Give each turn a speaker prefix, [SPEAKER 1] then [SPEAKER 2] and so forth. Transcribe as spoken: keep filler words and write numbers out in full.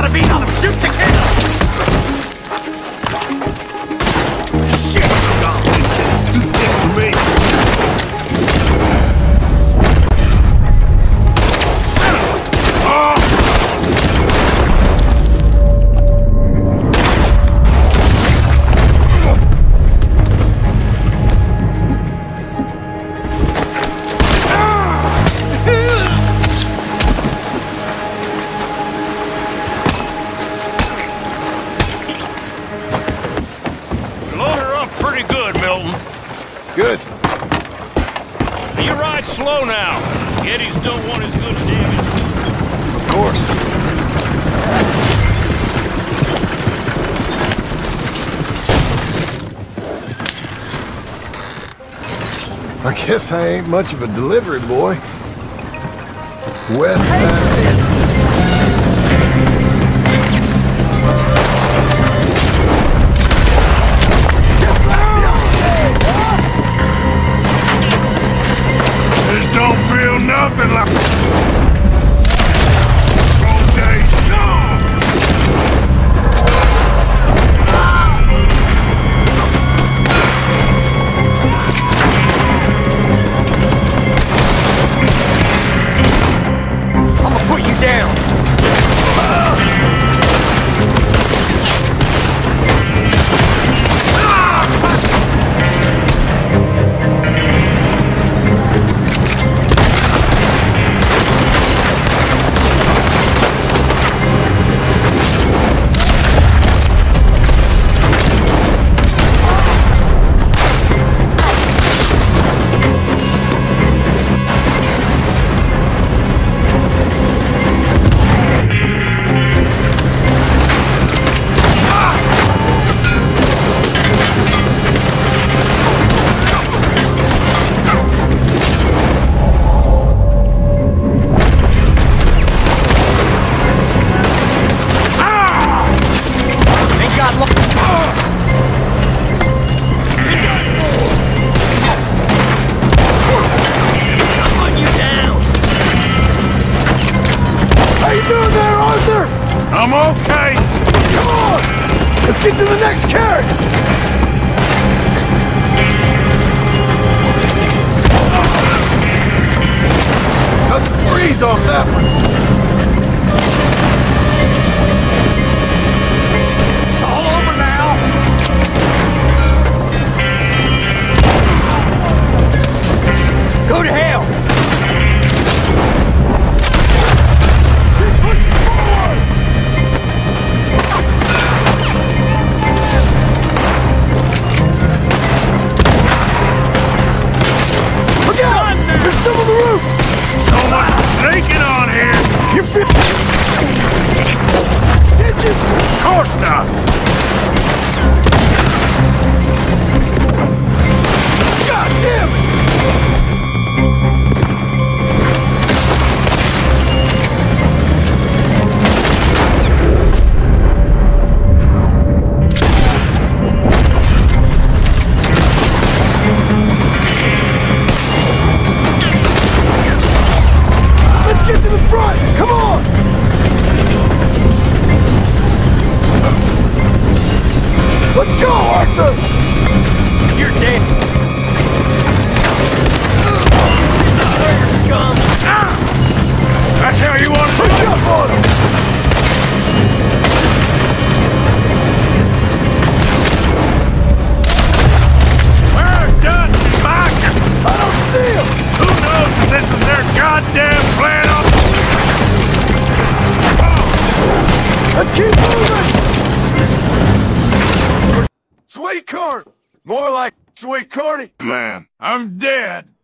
[SPEAKER 1] got a beat on him! Shoot to kill! Shit! God, this shit's too thick for me! Son of a... Oh!
[SPEAKER 2] Pretty good, Milton.
[SPEAKER 3] Good.
[SPEAKER 2] You ride slow now. Geddes don't want as good damage.
[SPEAKER 3] Of course. I guess I ain't much of a delivery boy. Westbound.
[SPEAKER 1] Don't feel nothing like cold days. I'm gonna put you down. I'm okay! Come on! Let's get to the next carriage!
[SPEAKER 3] Cut some breeze off that one!
[SPEAKER 1] It's all over now! Go to hell!
[SPEAKER 3] Some of the roof!
[SPEAKER 1] So much snaking on here!
[SPEAKER 3] You feel... Did you?
[SPEAKER 1] Of course not!
[SPEAKER 3] God damn it! Come on! Let's go, Arthur!
[SPEAKER 1] You're dead! Scum! Ah! That's how you want to
[SPEAKER 3] push up on him!
[SPEAKER 1] Where done, Mike?
[SPEAKER 3] I don't see him!
[SPEAKER 1] Who knows if this was their goddamn plan on...
[SPEAKER 3] Let's keep moving! Sweet corn! More like sweet corny.
[SPEAKER 1] Man, I'm dead.